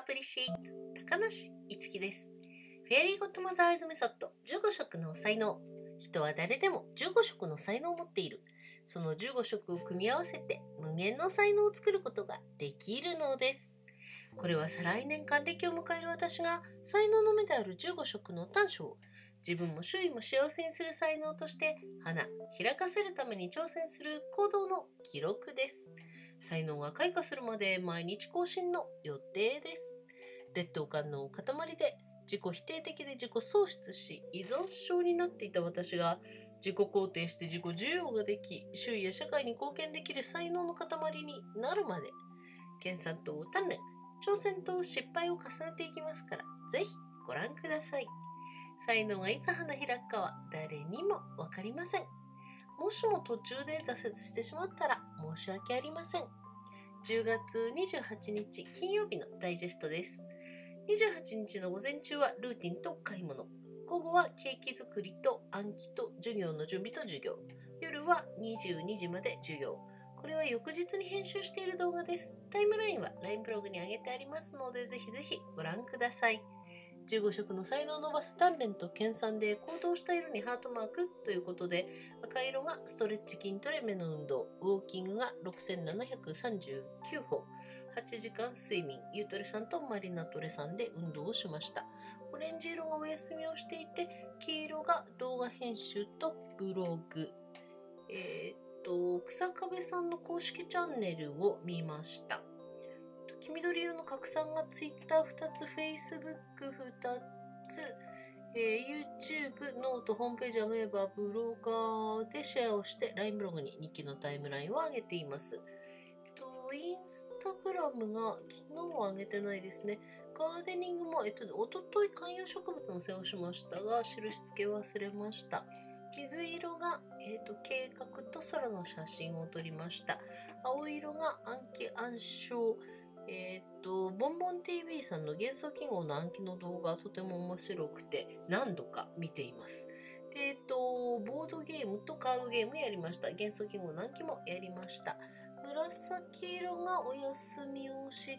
Appreciate 高梨いつきです。フェアリーゴッドマザーズメソッド15色の才能。人は誰でも15色の才能を持っている。その15色を組み合わせて無限の才能を作ることができるのです。これは再来年還暦を迎える私が才能の目である15色の短所を自分も周囲も幸せにする才能として花開かせるために挑戦する行動の記録です。才能が開花するまで毎日更新の予定です。劣等感の塊で自己否定的で自己喪失し依存症になっていた私が自己肯定して自己需要ができ周囲や社会に貢献できる才能の塊になるまで研鑽と鍛錬挑戦と失敗を重ねていきますから、ぜひご覧ください。才能がいつ花開くかは誰にもわかりません。もしも途中で挫折してしまったら申し訳ありません。10月28日金曜日のダイジェストです。28日の午前中はルーティンと買い物。午後はケーキ作りと暗記と授業の準備と授業。夜は22時まで授業。これは翌日に編集している動画です。タイムラインは LINE ブログに上げてありますので、ぜひぜひご覧ください。15色の才能を伸ばす鍛錬と研鑽で行動した色にハートマークということで、赤色がストレッチ筋トレ目の運動、ウォーキングが6739歩、8時間睡眠、ゆうとれさんとマリナトレさんで運動をしました。オレンジ色がお休みをしていて、黄色が動画編集とブログ。草壁さんの公式チャンネルを見ました。黄緑色の拡散が Twitter2 つ、Facebook2 つ、YouTube、ノート、ホームページ、アメーバ、ブロガーでシェアをして LINE ブログに日記のタイムラインを上げています。インスタグラムが昨日は上げてないですね。ガーデニングも、おととい観葉植物の世話をしましたが、印付け忘れました。水色が、計画と空の写真を撮りました。青色が暗記暗唱。ボンボン TV さんの元素記号の暗記の動画はとても面白くて何度か見ています。で、ボードゲームとカードゲームやりました。元素記号の暗記もやりました。紫色がお休みをして、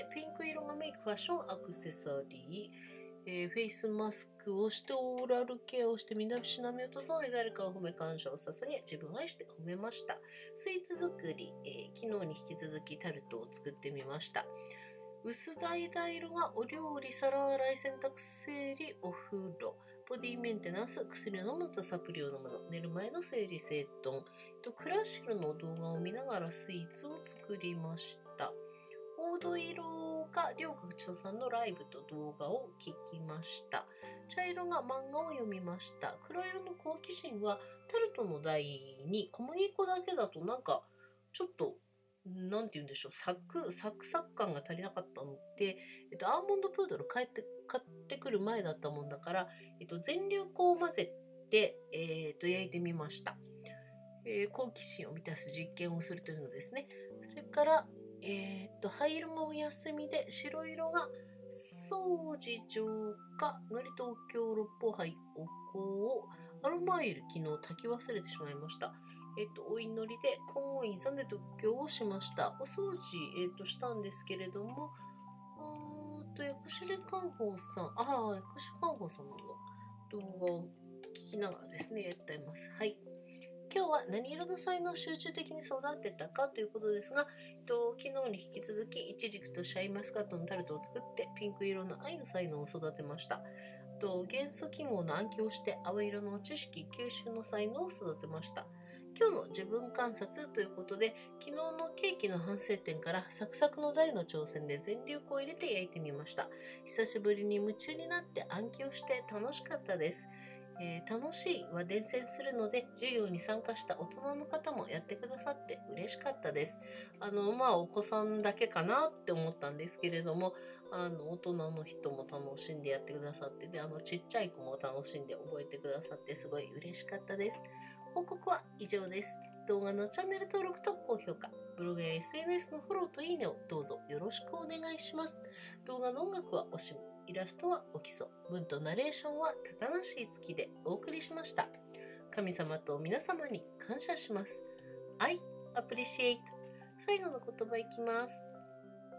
ピンク色がメイク、ファッション、アクセサリー、フェイスマスクをしてオーラルケアをして身だしなみを整え誰かを褒め感謝を捧げ自分を愛して褒めました。スイーツ作り、昨日に引き続きタルトを作ってみました。薄橙色がお料理、皿洗い、洗濯整理、お風呂、ボディメンテナンス、薬を飲むのとサプリを飲むの、寝る前の整理整頓、クラシルの動画を見ながらスイーツを作りました。黄土色が両学長さんのライブと動画を聞きました。茶色が漫画を読みました。黒色の好奇心はタルトの台に小麦粉だけだとなんかちょっとなんて言うんでしょう、サク感が足りなかったので、アーモンドプードル買ってくる前だったもんだから、全粒粉を混ぜて、焼いてみました。好奇心を満たす実験をするというのですね。それから、灰色がお休みで、白色が掃除浄化、のり東京六方杯お香、アロマオイル昨日炊き忘れてしまいました。お祈りで金剛院さんで読経をしました。お掃除、したんですけれども、薬師寺観宝さん、薬師観宝さんの動画を聞きながらですね、やっています。はい。今日は何色の才能を集中的に育てたかということですが、昨日に引き続きイチジクとシャインマスカットのタルトを作ってピンク色の愛の才能を育てました。元素記号の暗記をして青色の知識吸収の才能を育てました。今日の自分観察ということで、昨日のケーキの反省点からサクサクの台の挑戦で全粒粉を入れて焼いてみました。久しぶりに夢中になって暗記をして楽しかったです。楽しいは伝染するので、授業に参加した大人の方もやってくださって嬉しかったです。お子さんだけかなって思ったんですけれども、大人の人も楽しんでやってくださって、で、ちっちゃい子も楽しんで覚えてくださってすごい嬉しかったです。報告は以上です。動画のチャンネル登録と高評価、ブログや SNS のフォローといいねをどうぞよろしくお願いします。動画の音楽はおしみ、イラストはお基礎、文とナレーションは高梨いつきでお送りしました。神様と皆様に感謝します。I appreciate。最後の言葉いきます。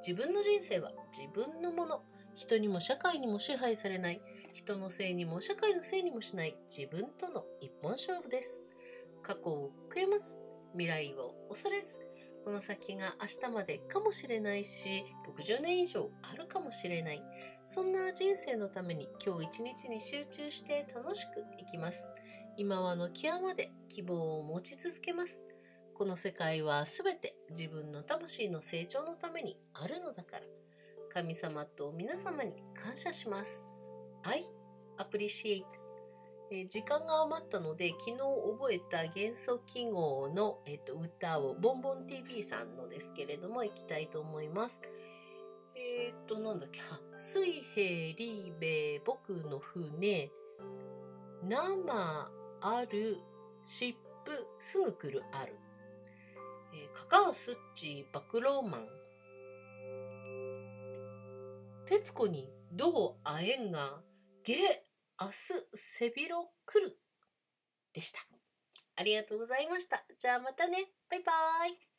自分の人生は自分のもの。人にも社会にも支配されない。人のせいにも社会のせいにもしない自分との一本勝負です。過去を悔やます。未来を恐れず。この先が明日までかもしれないし、60年以上あるかもしれない。そんな人生のために今日一日に集中して楽しく生きます。今はの極まで希望を持ち続けます。この世界はすべて自分の魂の成長のためにあるのだから。神様と皆様に感謝します。I appreciate。時間が余ったので昨日覚えた元素記号の、歌をボンボン TV さんのですけれども行きたいと思います。なんだっけ、水平リーベ僕の船生ある湿布すぐ来るある、カカアスッチバクローマン徹子にどう会えんがゲ明日背広来るでした。ありがとうございました。じゃあまたね。バイバーイ。